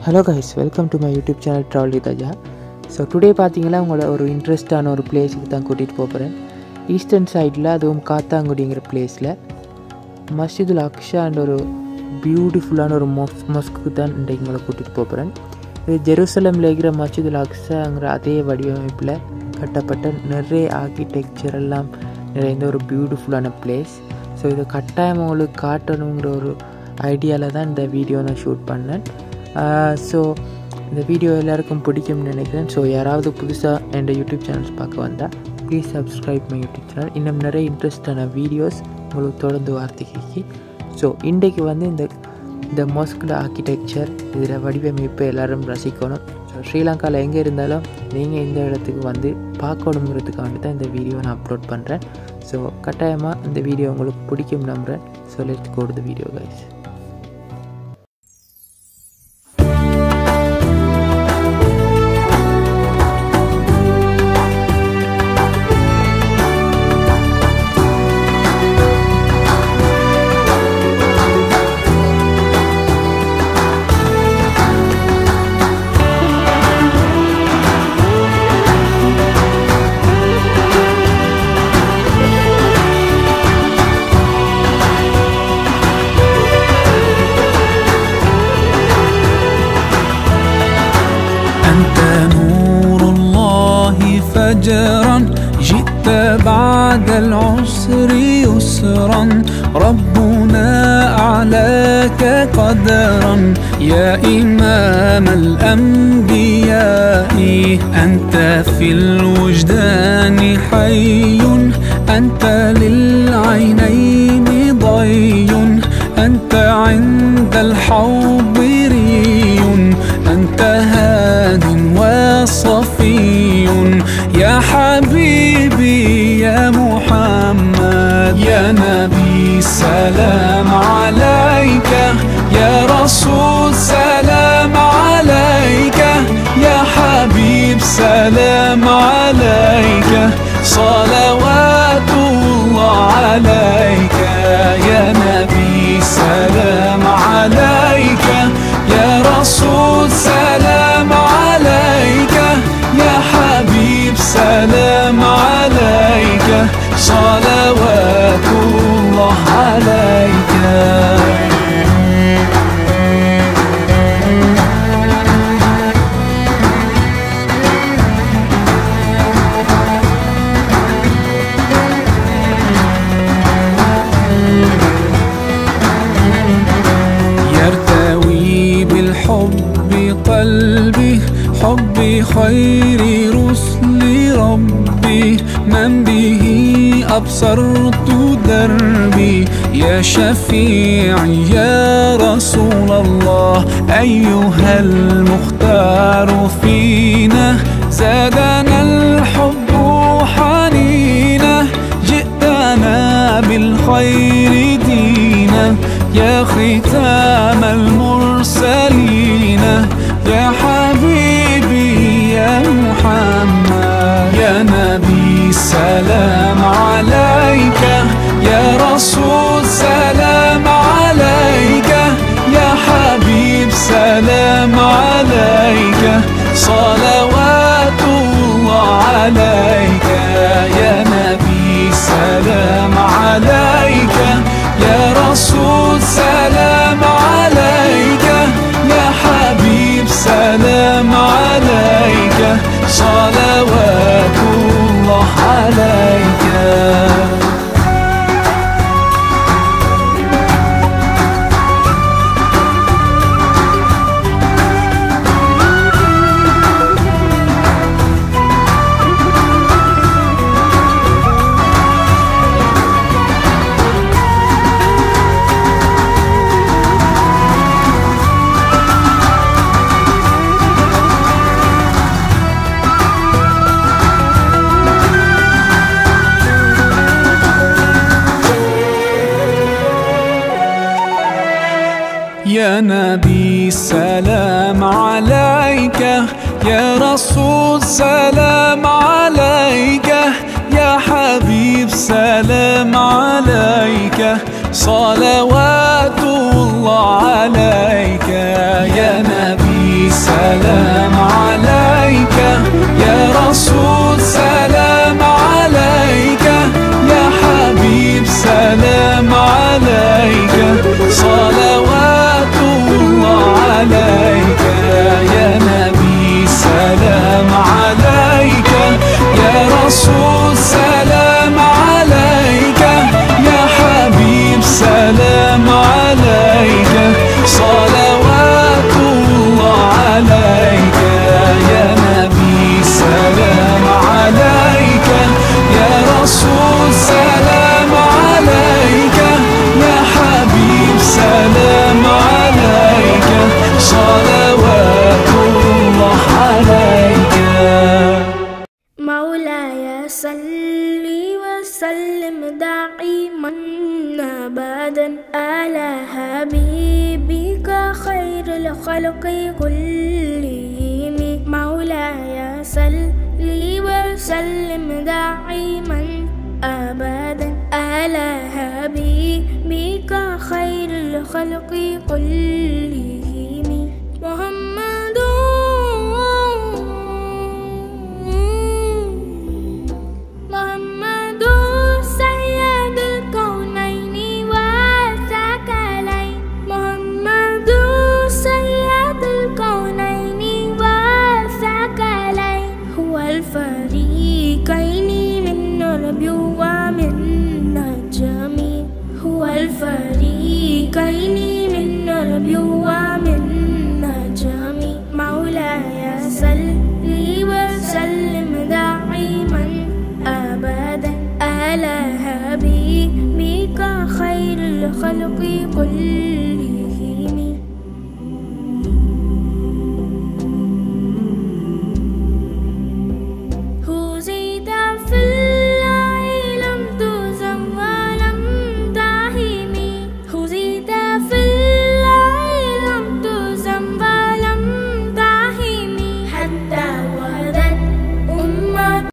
Hello guys, welcome to my YouTube channel Travel with Aja. So today பாத்தீங்கன்னா உங்களை ஒரு இன்ட்ரெஸ்டான ஒரு பிளேஸ்க்கு தான் கூட்டிட்டு போறேன். ஈஸ்டர்ன் சைடுல அதுவும் காத்தாங்குடிங்கிற பிளேஸ்ல மஸ்ஜிதுல் அக்ஸா என்ற ஒரு பியூட்டிஃபுல்லான ஒரு மஸ்க்கு தான் இன்றைக்கு உங்களை கூட்டிட்டு போறேன். இது ஜெருசலம்ல இருக்கிற மஸ்ஜிதுல் அக்ஸாங்கிற அதே வடிவமைப்பில் கட்டப்பட்ட நிறைய ஆர்கிடெக்சர் எல்லாம் நிறைந்த ஒரு பியூட்டிஃபுல்லான பிளேஸ். ஸோ இதை கட்டாயம் உங்களுக்கு காட்டணுங்கிற ஒரு ஐடியாவில் தான் இந்த வீடியோ நான் ஷூட் பண்ணேன். ஸோ இந்த வீடியோ எல்லாருக்கும் பிடிக்கும்னு நினைக்கிறேன். ஸோ யாராவது புதுசாக என் யூடியூப் சேனல்ஸ் பார்க்க வந்தால் please subscribe my YouTube channel. இன்னும் நிறைய இன்ட்ரெஸ்டான வீடியோஸ் உங்களுக்கு தொடர்ந்து வார்த்தைக்கு. ஸோ இன்றைக்கு வந்து இந்த மாஸ்கோட ஆர்கிடெக்சர் இதில் வடிவமைப்பு எல்லோரும் ரசிக்கணும். ஸோ ஸ்ரீலங்காவில் எங்கே இருந்தாலும் நீங்கள் இந்த இடத்துக்கு வந்து பார்க்கணுங்கிறதுக்காண்டி தான் இந்த வீடியோ நான் அப்லோட் பண்ணுறேன். ஸோ கட்டாயமாக இந்த வீடியோ உங்களுக்கு பிடிக்கும் நம்புகிறேன். So let's go to the video guys. فجرا جئت بعد العسر يسرا ربنا أعلاك قدرا يا إمام الأنبياء أنت في الوجدان حي أنت للعينين ضي أنت عند الحوض ري أنت هاد وصفي يا حبيبي يا محمد يا نبي سلام عليك يا رسول سلام عليك يا حبيب سلام عليك صلوات الله عليك يا نبي سلام عليك يا رسول سلام عليك يا حبيب سلام عليك صلوات الله عليك يرتوي بالحب قلبي حبي خير رسل ربي من به أبصرت دربي يا شفيعي يا رسول الله أيها المختار فينا زادنا الحب حنينا جئتنا بالخير دينا يا ختام المرسلين يا حبيبي يا محمد يا نبي سلام عليك يا رسول سلام عليك يا حبيب سلام عليك صلوات الله عليك يا نبي سلام عليك يا رسول سلام عليك يا حبيب سلام عليك صلوات الله عليك يا نبي سلام عليك يا رسول سلام عليك يا حبيب سلام عليك صلوات الله عليك يا نبي أبدا على حبيبك خير الخلق كلهم مولاي صل وسلم دائما أبدا على حبيبك خير الخلق كلهم محمد سيد الكونين والثقلين محمد سيد الكونين والثقلين هو الفريقين من ربي ومن نجمي هو الفريقين من ربي ومن نجمي مولاي صل وسلم دائما أبدا على حبيبك خير الخلق كلهم